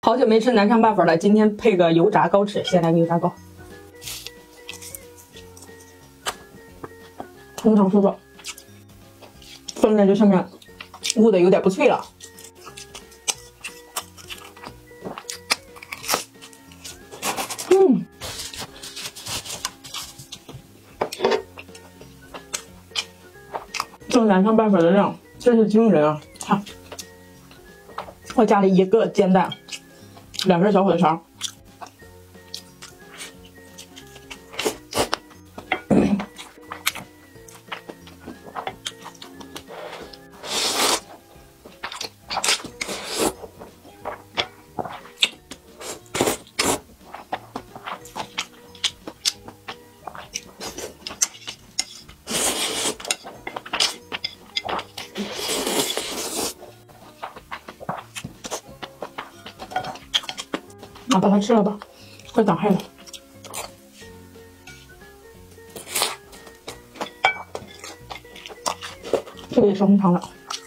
好久没吃南昌拌粉了，今天配个油炸糕吃，先来个油炸糕。红糖叔叔，放在这上面捂的有点不脆了。这南昌拌粉的量真是惊人啊！看，我加了1个煎蛋，2根小火腿肠。把它吃了吧，快挡害了。这个也是红糖的。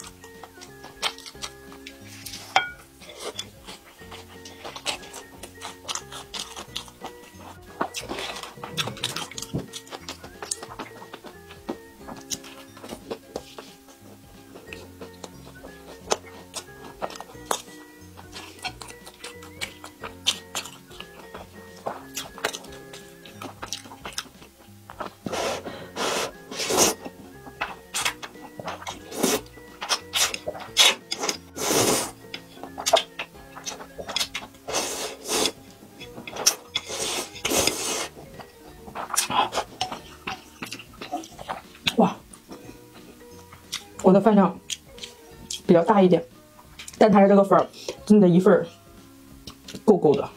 哇，我的饭量比较大一点，但它的这个粉儿真的一份儿够的。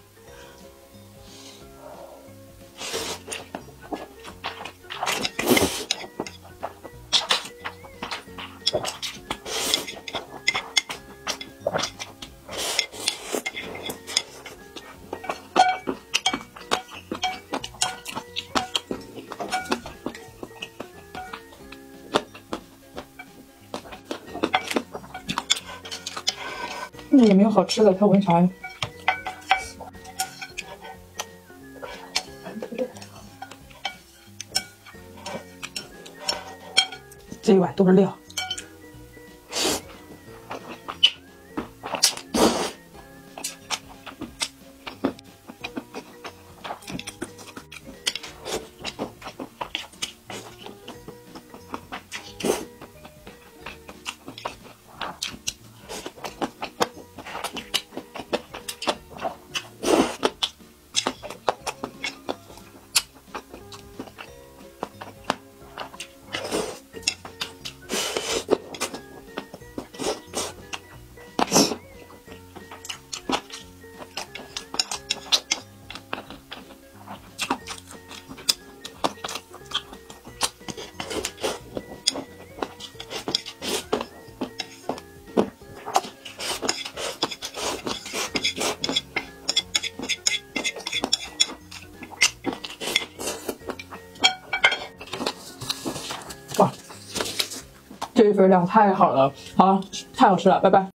那也没有好吃的，它闻啥呀？这一碗都是料。哇，这一份量太好了，好，太好吃了，拜拜。